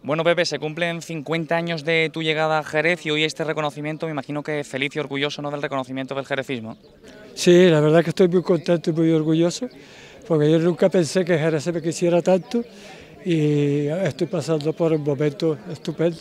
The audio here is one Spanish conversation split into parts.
Bueno, Pepe, se cumplen 50 años de tu llegada a Jerez y hoy este reconocimiento, me imagino que feliz y orgulloso, ¿no?, del reconocimiento del jerezismo. Sí, la verdad que estoy muy contento y muy orgulloso, porque yo nunca pensé que Jerez se me quisiera tanto y estoy pasando por un momento estupendo,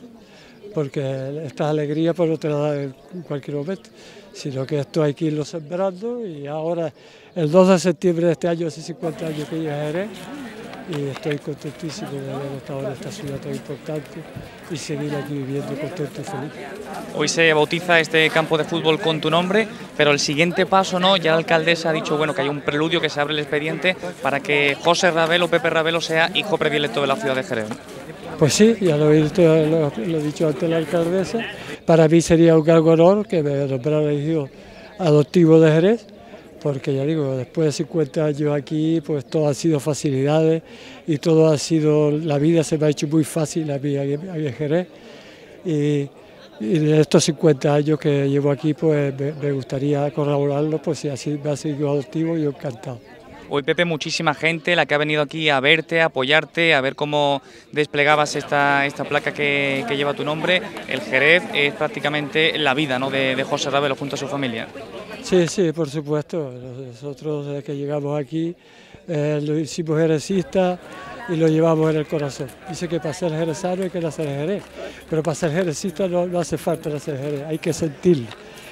porque esta alegría pues no te la da en cualquier momento, sino que esto hay que irlo sembrando y ahora el 2 de septiembre de este año hace 50 años que llegué a Jerez y estoy contentísimo de haber estado en esta ciudad tan importante y seguir aquí viviendo contento y feliz. Hoy se bautiza este campo de fútbol con tu nombre, pero el siguiente paso, ¿no? Ya la alcaldesa ha dicho, bueno, que hay un preludio, que se abre el expediente para que José Ravelo, Pepe Ravelo, sea hijo predilecto de la ciudad de Jerez. Pues sí, ya lo he dicho antes la alcaldesa, para mí sería un gran honor que me nombrara hijo adoptivo de Jerez, porque ya digo, después de 50 años aquí, pues todo ha sido facilidades y todo ha sido, la vida se me ha hecho muy fácil a mí aquí en Jerez y de estos 50 años que llevo aquí, pues me gustaría corroborarlo, pues si así me ha sido adoptivo, yo encantado. Hoy, Pepe, muchísima gente la que ha venido aquí a verte, a apoyarte, a ver cómo desplegabas esta placa que lleva tu nombre. El Jerez es prácticamente la vida, ¿no?, de José Ravelo junto a su familia. Sí, sí, por supuesto. Nosotros desde que llegamos aquí lo hicimos jerezista y lo llevamos en el corazón. Dice que para ser jerezano hay que nacer en Jerez, pero para ser jerezista no hace falta nacer en Jerez, hay que sentirlo.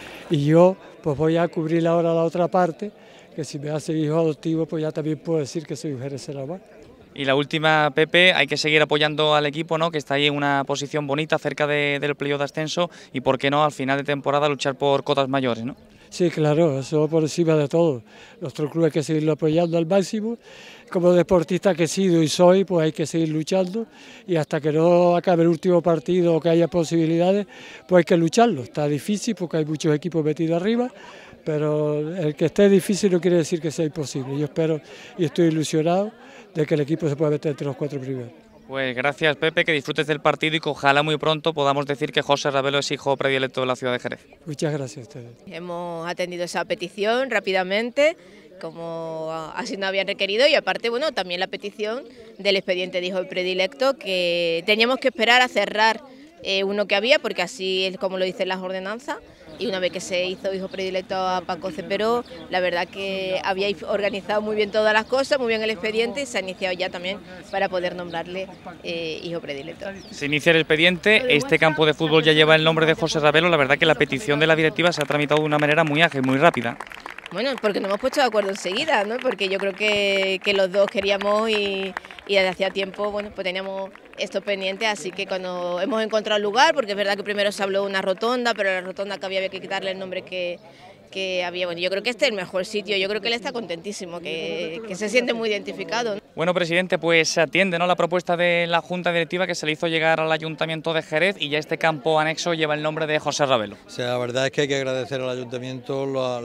Y yo pues voy a cubrir ahora la otra parte, que si me hace hijo adoptivo pues ya también puedo decir que soy un jerezano más. Y la última, Pepe, hay que seguir apoyando al equipo, ¿no?, que está ahí en una posición bonita cerca del playoff de ascenso y, por qué no, al final de temporada luchar por cotas mayores, ¿no? Sí, claro, eso por encima de todo. Nuestro club hay que seguirlo apoyando al máximo. Como deportista que he sido y soy, pues hay que seguir luchando y hasta que no acabe el último partido o que haya posibilidades, pues hay que lucharlo. Está difícil porque hay muchos equipos metidos arriba, pero el que esté difícil no quiere decir que sea imposible. Yo espero y estoy ilusionado de que el equipo se pueda meter entre los 4 primeros. Pues gracias, Pepe, que disfrutes del partido y que ojalá muy pronto podamos decir que José Ravelo es hijo predilecto de la ciudad de Jerez. Muchas gracias a ustedes. Hemos atendido esa petición rápidamente, como así nos habían requerido, y aparte, bueno, también la petición del expediente de hijo predilecto, que teníamos que esperar a cerrar uno que había, porque así es como lo dicen las ordenanzas, y una vez que se hizo hijo predilecto a Paco Cepero, la verdad que habíais organizado muy bien todas las cosas, muy bien el expediente, y se ha iniciado ya también para poder nombrarle hijo predilecto. Se inicia el expediente, este campo de fútbol ya lleva el nombre de José Ravelo, la verdad que la petición de la directiva se ha tramitado de una manera muy ágil, muy rápida. Bueno, porque nos hemos puesto de acuerdo enseguida, ¿no? Porque yo creo que los dos queríamos y desde hacía tiempo, bueno, pues teníamos esto pendiente, así que cuando hemos encontrado el lugar, porque es verdad que primero se habló de una rotonda, pero la rotonda que había que quitarle el nombre que había. Bueno, yo creo que este es el mejor sitio, yo creo que él está contentísimo, que se siente muy identificado, ¿no? Bueno, presidente, pues se atiende, ¿no?, la propuesta de la Junta Directiva que se le hizo llegar al Ayuntamiento de Jerez y ya este campo anexo lleva el nombre de José Ravelo. O sea, la verdad es que hay que agradecer al Ayuntamiento,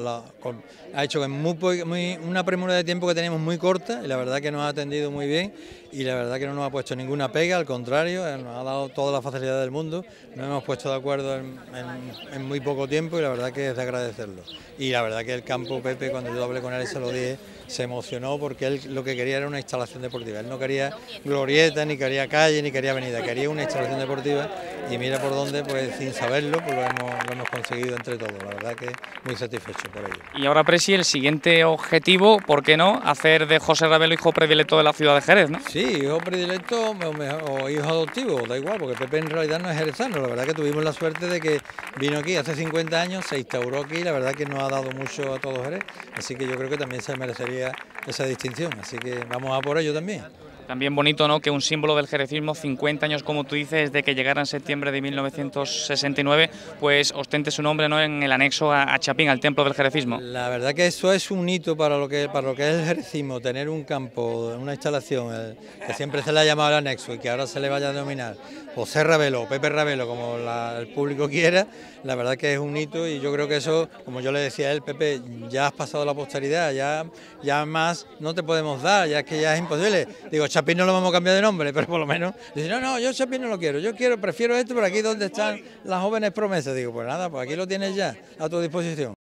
ha hecho que una premura de tiempo que teníamos muy corta y la verdad que nos ha atendido muy bien y la verdad que no nos ha puesto ninguna pega, al contrario, nos ha dado toda la facilidad del mundo, nos hemos puesto de acuerdo en muy poco tiempo y la verdad que es de agradecerlo. Y la verdad que el campo, Pepe, cuando yo hablé con él y se lo dije, se emocionó porque él lo que quería era una instalación deportiva. Él no quería glorieta, ni quería calle, ni quería avenida, quería una instalación deportiva y mira por dónde, pues sin saberlo, pues lo hemos conseguido entre todos. La verdad que muy satisfecho por ello. Y ahora, Presi, el siguiente objetivo, ¿por qué no?, hacer de José Ravelo hijo predilecto de la ciudad de Jerez, ¿no? Sí, hijo predilecto o hijo adoptivo, da igual, porque Pepe en realidad no es jerezano. La verdad que tuvimos la suerte de que vino aquí hace 50 años, se instauró aquí, la verdad que nos ha dado mucho a todos Jerez, así que yo creo que también se merecería esa distinción, así que vamos a por ello también. También bonito, ¿no?, que un símbolo del jerezismo, 50 años, como tú dices, desde que llegara en septiembre de 1969, pues ostente su nombre, ¿no?, en el anexo a Chapín, al templo del jerezismo. La verdad que eso es un hito para lo que es el jerezismo, tener un campo, una instalación, que siempre se le ha llamado el anexo y que ahora se le vaya a denominar José Ravelo o Pepe Ravelo, como el público quiera, la verdad que es un hito y yo creo que eso, como yo le decía a él, Pepe, ya has pasado la posteridad, ya más no te podemos dar, ya es que ya es imposible. Digo, Chapín no lo vamos a cambiar de nombre, pero por lo menos, dice, no, yo Chapín no lo quiero, prefiero esto, por aquí donde están las jóvenes promesas. Digo, pues nada, pues aquí lo tienes ya a tu disposición.